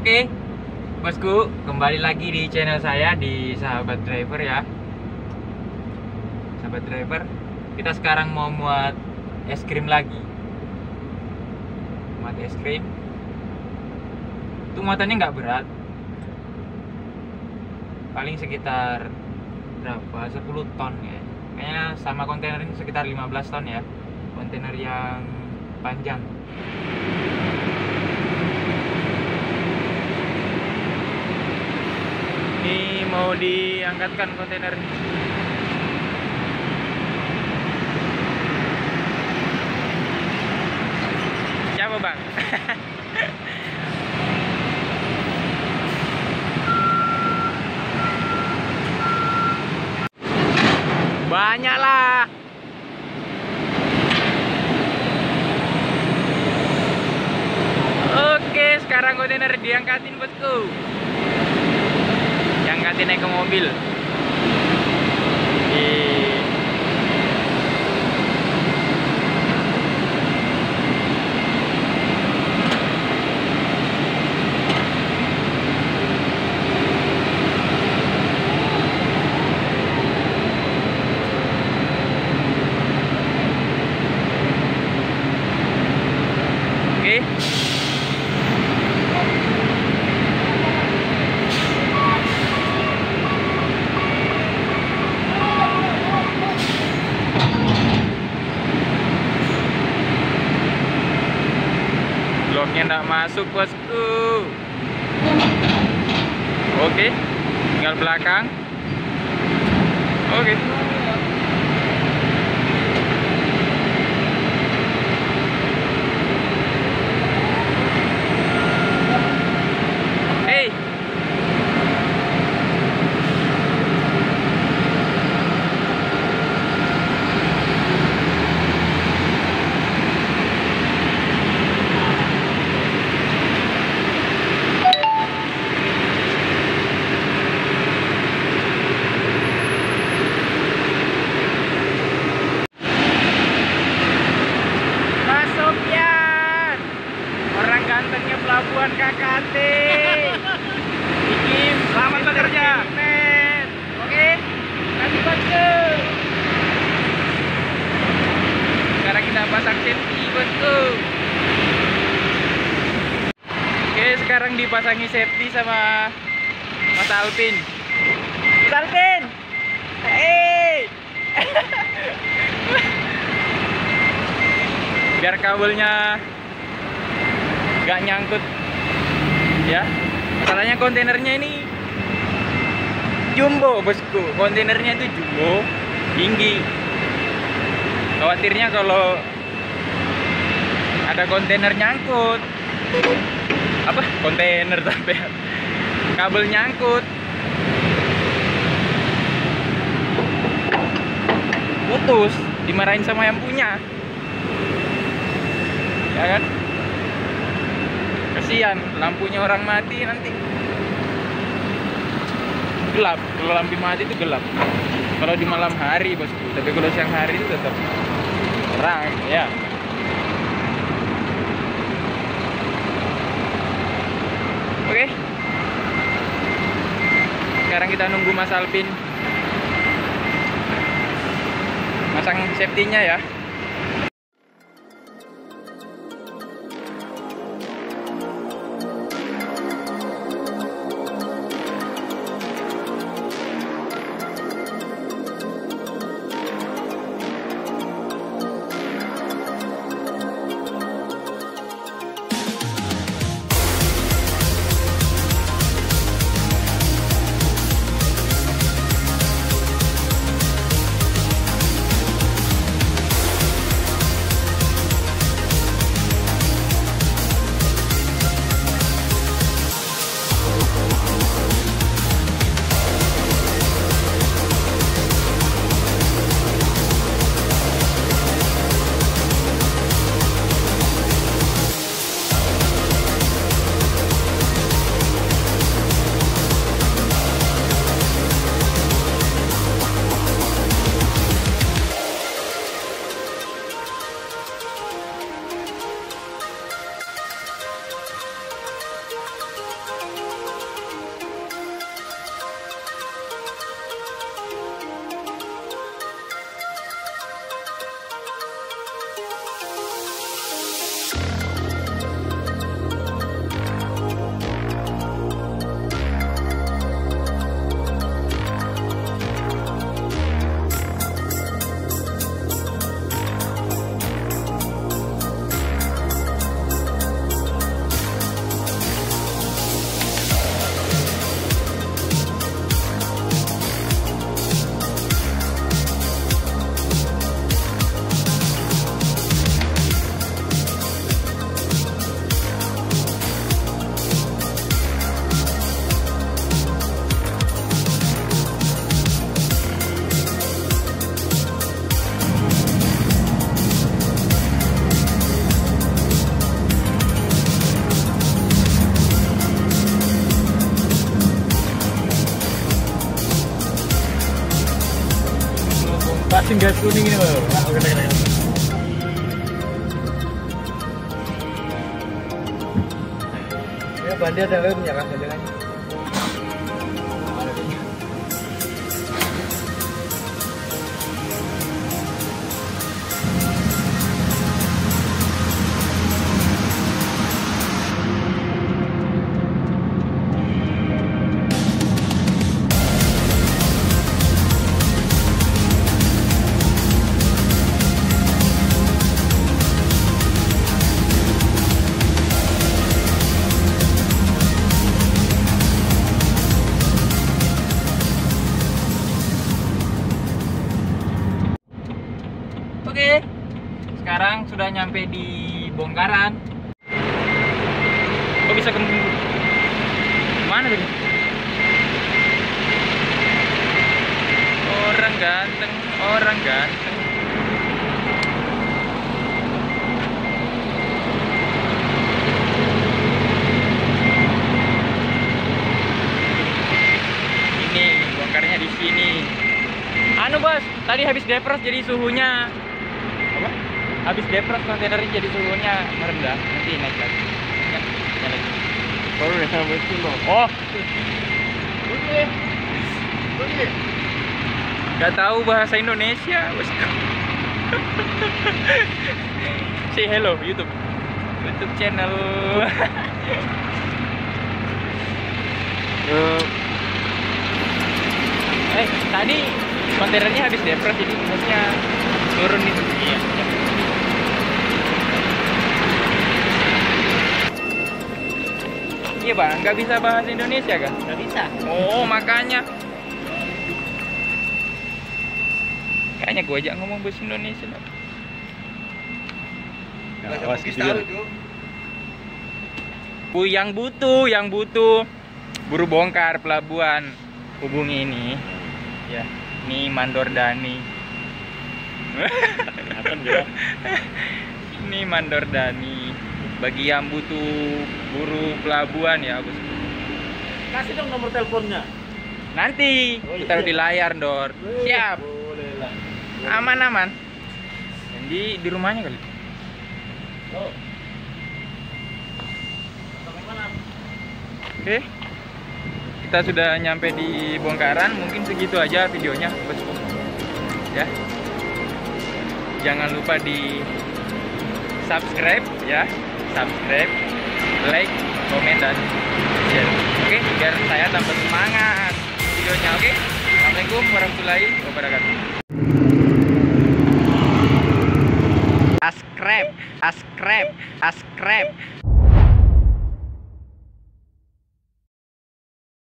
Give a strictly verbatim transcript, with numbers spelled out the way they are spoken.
Oke, bosku, kembali lagi di channel saya di Sahabat Driver ya. Sahabat Driver, kita sekarang mau muat es krim lagi. Muat es krim. Itu muatannya nggak berat. Paling sekitar berapa? sepuluh ton ya. Kayaknya sama kontainer ini sekitar lima belas ton ya. Kontainer yang panjang. Ini mau diangkatkan kontainer ini. Siapa bang? Banyak lah. Oke, sekarang kontainer diangkatin bosku. Diangkatin naik ke mobil. Di bloknya nggak masuk bosku. Oke, tinggal belakang. Oke. Hey. Gantengnya pelabuhan K K T. Ikim, selamat bekerja. Oke, kasih bosku. Sekarang kita pasang safety bosku. Oke, sekarang dipasangi safety sama Mas Alvin. Mas Alvin, hey. Biar kabelnya nggak nyangkut ya. Masalahnya kontainernya ini jumbo bosku, kontainernya itu jumbo tinggi. Khawatirnya kalau ada kontainer nyangkut, apa kontainer sampai kabel nyangkut, putus, dimarahin sama yang punya ya kan. Kasihan, lampunya orang mati nanti gelap. Kalau lampu mati itu gelap kalau di malam hari bosku, tapi kalau siang hari itu tetap terang ya. Oke, sekarang kita nunggu Mas Alvin masang safety-nya ya. Passing gas kuning ini loh. Oke, oke, oke. Ya, bandnya ada lemnya kan, jangan. Oke, sekarang sudah nyampe di bongkaran. Kok bisa ke mana tadi? Orang ganteng, orang ganteng. Ini bongkarnya di sini. Anu bos, tadi habis defrost jadi suhunya apa? Habis defrost kontainernya jadi suhunya merendah. Nanti naik lagi. Ya, naik lagi. Baru nih sama itu loh. Oh, Oke. Oke. nggak tahu bahasa Indonesia, bosku. Say hello YouTube, YouTube channel. Eh, Eh, tadi kontainernya habis defrost jadi suhunya turun itu. Iya. Iya bang, nggak bisa bahasa Indonesia kan? nggak bisa. Oh makanya. Kayaknya gue aja ngomong bahasa Indonesia. Ya, awas gitu. Bu yang butuh, yang butuh buru bongkar pelabuhan hubungi ini. Ya, ini Mandor Dani. Ini Mandor Dani. Bagi yang butuh buru pelabuhan ya, Bos. Kasih dong nomor teleponnya. Nanti Oh, iya. taruh di layar, Dor. Siap. Boleh lah. Aman aman. Di di rumahnya kali. Oh. Sampai mana? Oke. Kita sudah nyampe di bongkaran, mungkin segitu aja videonya, Bosku. Ya. Jangan lupa di subscribe ya. Subscribe, like, komen dan share. Oke, biar saya tambah semangat videonya, oke? Assalamualaikum warahmatullahi wabarakatuh. Subscribe, subscribe, subscribe.